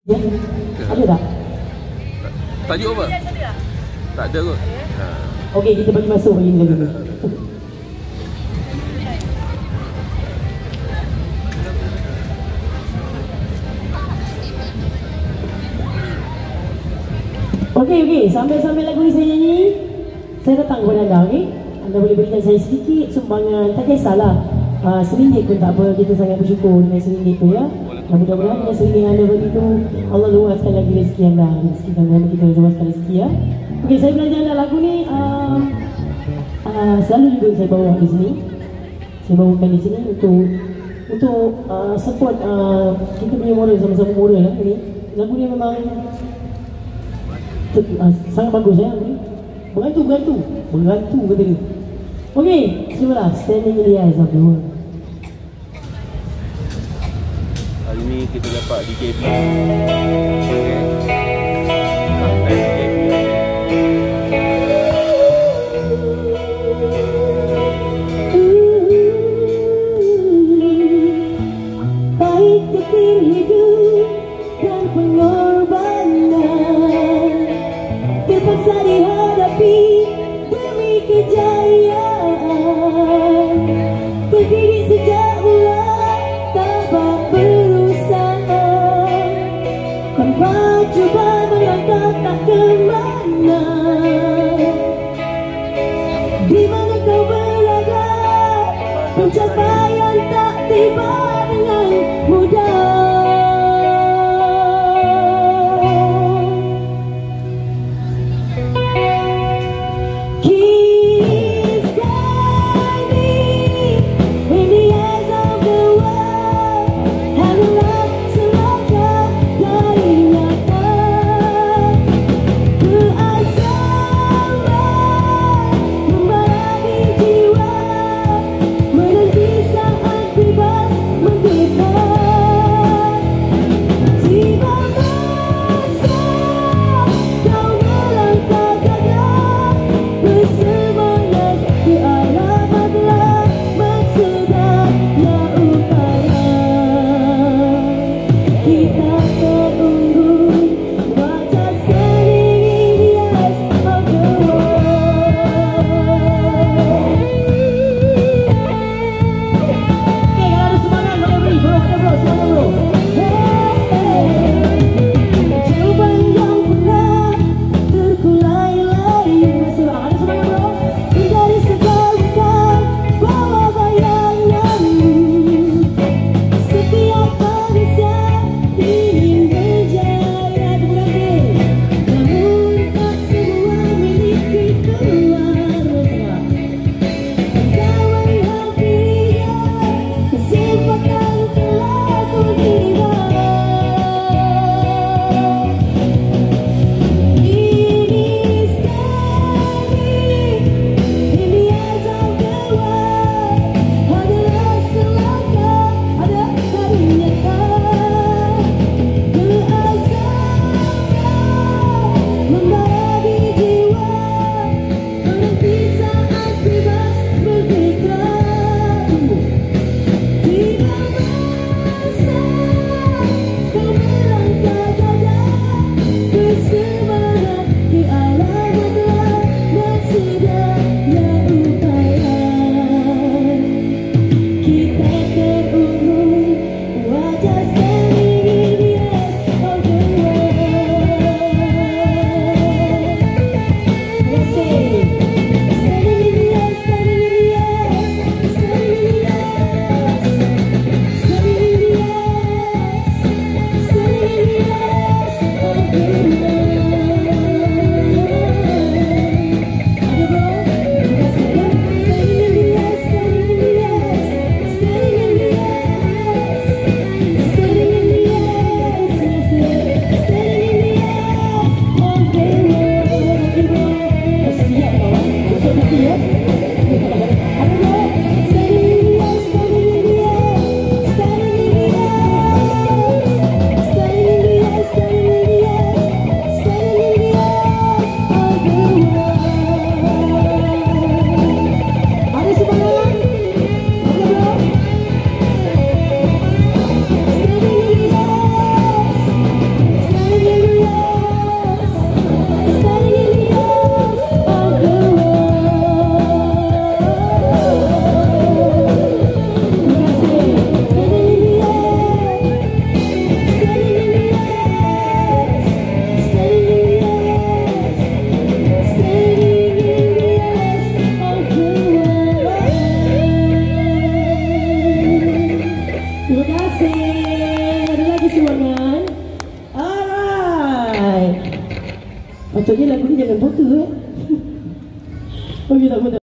Ya? Ada tak? Tajuk apa? Tak ada kot. Okey, kita bagi masuk bagi ni dulu. Okey, sambil-sambil lagu ni saya nyanyi, saya datang kepada anda, okey? Anda boleh berikan saya sedikit sumbangan, tak kisahlah. RM1 pun tak apa, kita sangat bersyukur dengan RM1 tu ya. Dan mudah-mudahan dengan RM1 yang anda beri tu, Allah luaskan lagi rezeki anda. Rezeki anda, kita luaskan rezeki ya. Okey, saya belajar anda lagu ni, selalu juga saya bawa di sini. Saya bawakan di sini untuk support kita punya moral, sama-sama moral lah ni. Lagu ni memang sangat bagus ya. Berantu kata dia. Okey, cubalah Standing in the Eyes of the World. Hari ni kita dapat DJB. Okay. Sampai DJB. Baik takdir hidup dan pengorbanan terpaksa dihadapi demi kejayaan, berdiri sejak mula tanpa berusaha, tanpa cuba melangkah tak kemana. Di mana kau berada, pencapaian tak tiba dengan mudah. Menanti saat bebas merdeka. Ada lagi sumbangan. Alright. Patutnya lagu ni jangan putus. Okey, tak apa.